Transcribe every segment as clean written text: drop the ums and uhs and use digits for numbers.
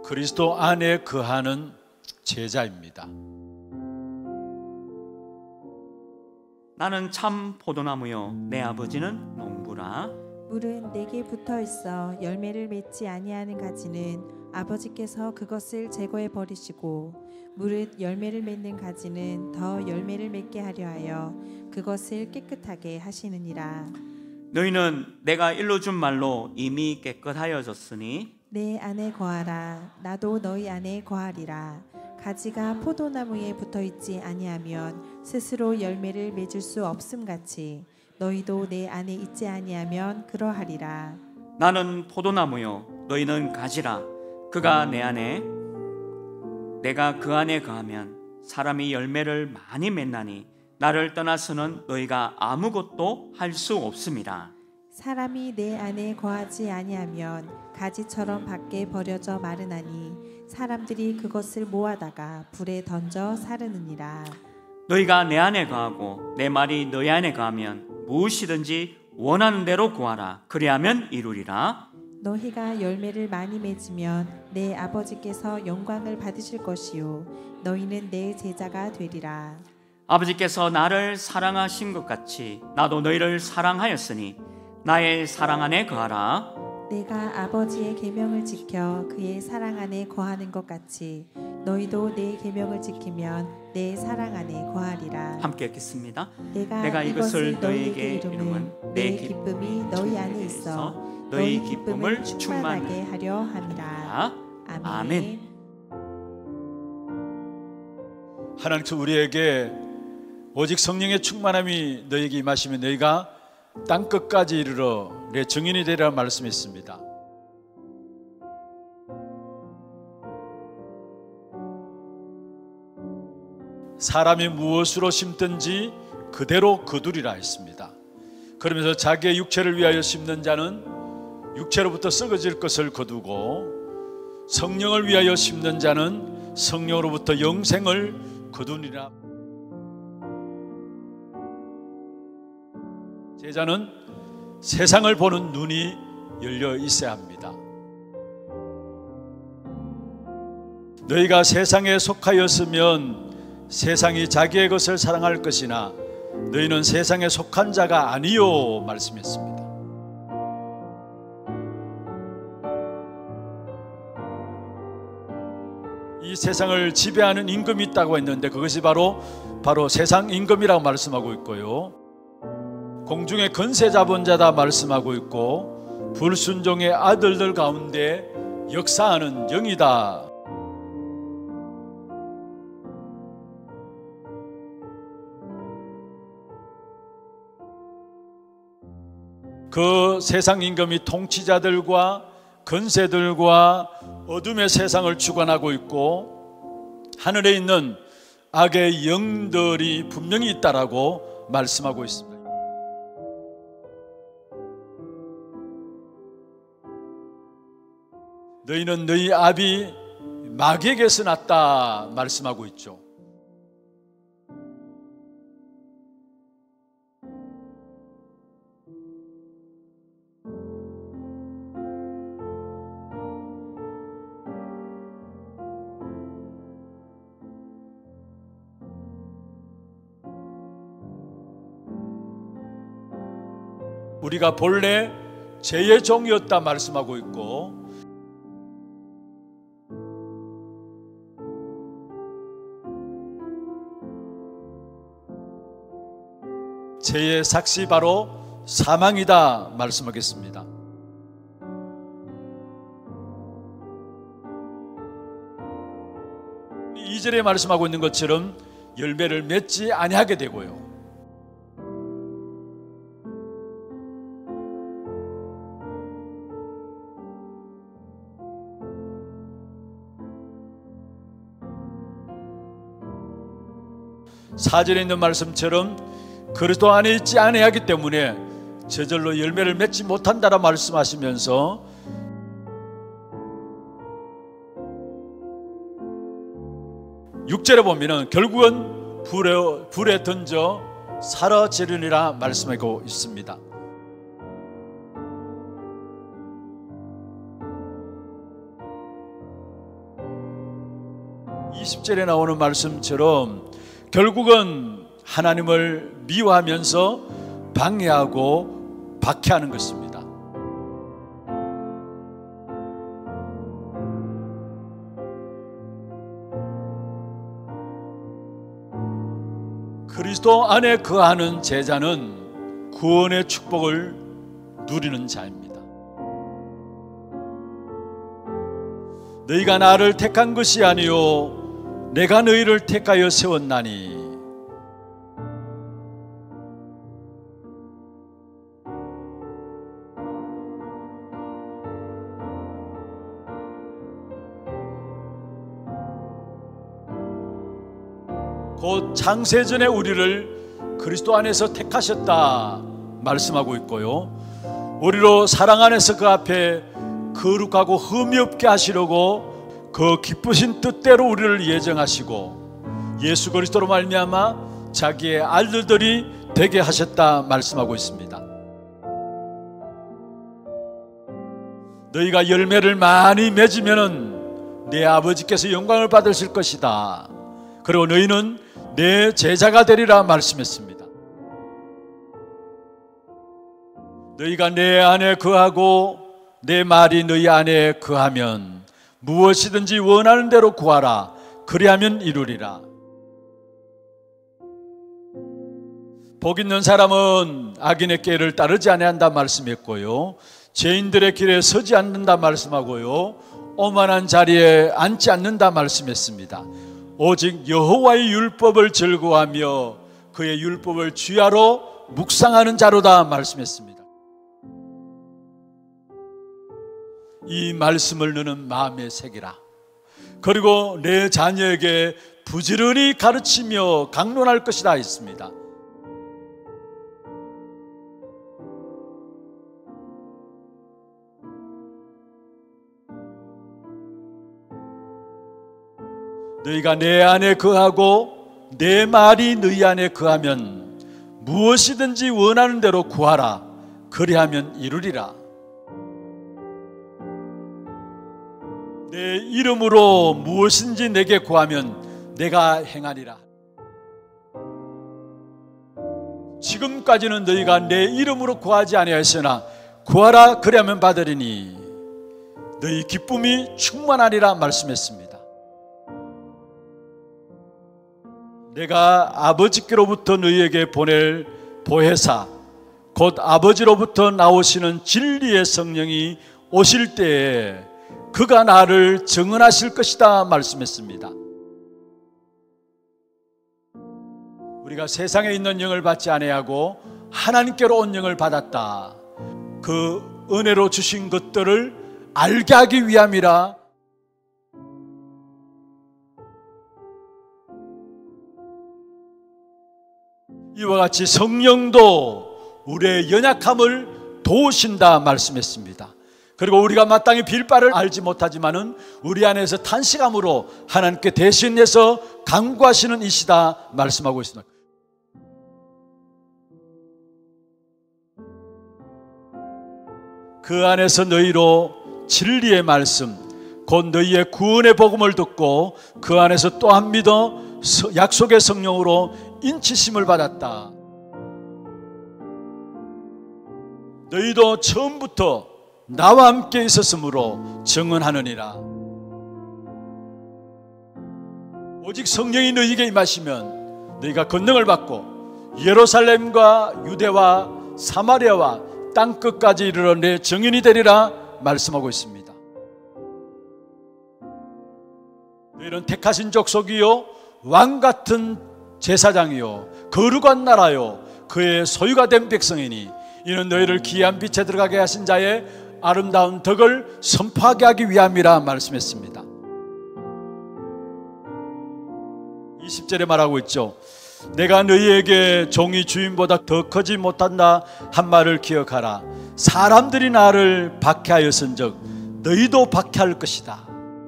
그리스도 안에 거하는 제자입니다. 나는 참 포도나무요 내 아버지는 농부라. 물은 내게 붙어 있어 열매를 맺지 아니하는 가지는 아버지께서 그것을 제거해 버리시고, 무릇 열매를 맺는 가지는 더 열매를 맺게 하려 하여 그것을 깨끗하게 하시느니라. 너희는 내가 일러 준 말로 이미 깨끗하여졌으니 내 안에 거하라. 나도 너희 안에 거하리라. 가지가 포도나무에 붙어 있지 아니하면 스스로 열매를 맺을 수 없음 같이 너희도 내 안에 있지 아니하면 그러하리라. 나는 포도나무요 너희는 가지라. 그가 내 안에 내가 그 안에 거하면 사람이 열매를 많이 맺나니 나를 떠나서는 너희가 아무것도 할 수 없습니다. 사람이 내 안에 거하지 아니하면 가지처럼 밖에 버려져 마르나니 사람들이 그것을 모아다가 불에 던져 사르느니라. 너희가 내 안에 거하고 내 말이 너희 안에 거하면 무엇이든지 원하는 대로 구하라. 그리하면 이루리라. 너희가 열매를 많이 맺으면 내 아버지께서 영광을 받으실 것이요 너희는 내 제자가 되리라. 아버지께서 나를 사랑하신 것 같이 나도 너희를 사랑하였으니 나의 사랑 안에 거하라. 내가 아버지의 계명을 지켜 그의 사랑 안에 거하는 것 같이 너희도 내 계명을 지키면 내 사랑 안에 거하리라. 함께 읽겠습니다. 내가 이것을 너희에게 이름은 내 기쁨이 너희 안에 있어 너희 기쁨을 충만하게 하려 함이라. 아멘. 하나님께서 우리에게 오직 성령의 충만함이 너희에게 임하시면 너희가 땅끝까지 이르러 내 증인이 되리라 말씀했습니다. 사람이 무엇으로 심든지 그대로 거두리라 했습니다. 그러면서 자기의 육체를 위하여 심는 자는 육체로부터 썩어질 것을 거두고 성령을 위하여 심는 자는 성령으로부터 영생을 거두리라. 제자는 세상을 보는 눈이 열려 있어야 합니다. 너희가 세상에 속하였으면 세상이 자기의 것을 사랑할 것이나 너희는 세상에 속한 자가 아니요 말씀했습니다. 이 세상을 지배하는 임금이 있다고 했는데 그것이 바로 세상 임금이라고 말씀하고 있고요, 공중의 권세 잡은 자다 말씀하고 있고, 불순종의 아들들 가운데 역사하는 영이다. 그 세상 임금이 통치자들과 권세들과 어둠의 세상을 주관하고 있고 하늘에 있는 악의 영들이 분명히 있다라고 말씀하고 있습니다. 너희는 너희 아비 마귀에게서 났다 말씀하고 있죠. 우리가 본래 죄의 종이었다 말씀하고 있고, 죄의 삭시 바로 사망이다 말씀하겠습니다. 이 절에 말씀하고 있는 것처럼 열매를 맺지 아니하게 되고요, 사절에 있는 말씀처럼 그리스도 안에 있지 않아야 하기 때문에 저절로 열매를 맺지 못한다라 말씀하시면서 육절에 보면은 결국은 불에 던져 사라지리라 말씀하고 있습니다. 20절에 나오는 말씀처럼 결국은 하나님을 미워하면서 방해하고 박해하는 것입니다. 그리스도 안에 거하는 제자는 구원의 축복을 누리는 자입니다. 너희가 나를 택한 것이 아니요 내가 너희를 택하여 세웠나니. 곧 창세전에 우리를 그리스도 안에서 택하셨다 말씀하고 있고요, 우리로 사랑 안에서 그 앞에 거룩하고 흠이 없게 하시려고 그 기쁘신 뜻대로 우리를 예정하시고 예수 그리스도로 말미암아 자기의 아들들이 되게 하셨다 말씀하고 있습니다. 너희가 열매를 많이 맺으면 내 아버지께서 영광을 받으실 것이다. 그리고 너희는 내 제자가 되리라 말씀했습니다. 너희가 내 안에 거하고 내 말이 너희 안에 거하면 무엇이든지 원하는 대로 구하라. 그리하면 이루리라. 복 있는 사람은 악인의 길을 따르지 아니한다 말씀했고요, 죄인들의 길에 서지 않는다 말씀하고요, 오만한 자리에 앉지 않는다 말씀했습니다. 오직 여호와의 율법을 즐거워하며 그의 율법을 주야로 묵상하는 자로다 말씀했습니다. 이 말씀을 너는 마음에 새기라. 그리고 내 자녀에게 부지런히 가르치며 강론할 것이다 했습니다. 너희가 내 안에 거하고 내 말이 너희 안에 거하면 무엇이든지 원하는 대로 구하라. 그리하면 이루리라. 내 이름으로 무엇인지 내게 구하면 내가 행하리라. 지금까지는 너희가 내 이름으로 구하지 아니하였으나 구하라 그리하면 받으리니 너희 기쁨이 충만하리라 말씀했습니다. 내가 아버지께로부터 너희에게 보낼 보혜사 곧 아버지로부터 나오시는 진리의 성령이 오실 때에 그가 나를 증언하실 것이다 말씀했습니다. 우리가 세상에 있는 영을 받지 아니하고 하나님께로 온 영을 받았다. 그 은혜로 주신 것들을 알게 하기 위함이라. 이와 같이 성령도 우리의 연약함을 도우신다 말씀했습니다. 그리고 우리가 마땅히 빌 바를 알지 못하지만은 우리 안에서 탄식함으로 하나님께 대신해서 간구하시는 이시다 말씀하고 있습니다. 그 안에서 너희로 진리의 말씀 곧 너희의 구원의 복음을 듣고 그 안에서 또한 믿어 약속의 성령으로 인치심을 받았다. 너희도 처음부터 나와 함께 있었으므로 증언하느니라. 오직 성령이 너희에게 임하시면 너희가 권능을 받고 예루살렘과 유대와 사마리아와 땅끝까지 이르러 내 증인이 되리라 말씀하고 있습니다. 너희는 택하신 족속이요 왕같은 제사장이요 거룩한 나라요 그의 소유가 된 백성이니 이는 너희를 귀한 빛에 들어가게 하신 자의 아름다운 덕을 선포하게 하기 위함이라 말씀했습니다. 20절에 말하고 있죠. 내가 너희에게 종이 주인보다 더 크지 못한다 한 말을 기억하라. 사람들이 나를 박해하였은즉 너희도 박해할 것이다.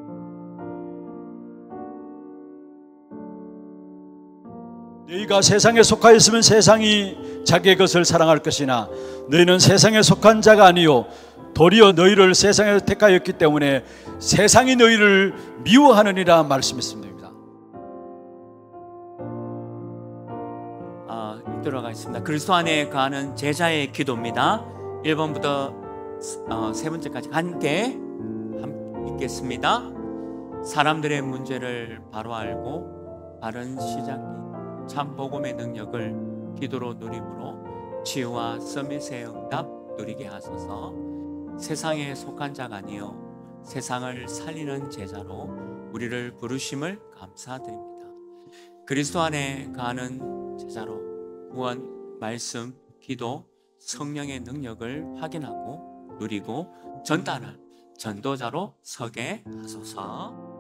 너희가 세상에 속하였으면 세상이 자기의 것을 사랑할 것이나 너희는 세상에 속한 자가 아니요 도리어 너희를 세상에서 택하였기 때문에 세상이 너희를 미워하느니라 말씀했습니다. 읽도록 하겠습니다. 그리스도 안에 거하는 제자의 기도입니다. 1번부터 세 번째까지 함께 읽겠습니다. 사람들의 문제를 바로 알고 바른 시작기 참 복음의 능력을 기도로 누림으로 치유와 서밋의 응답 누리게 하소서. 세상에 속한 자가 아니요 세상을 살리는 제자로 우리를 부르심을 감사드립니다. 그리스도 안에 거하는 제자로 구원, 말씀, 기도, 성령의 능력을 확인하고 누리고 전달할 전도자로 서게 하소서.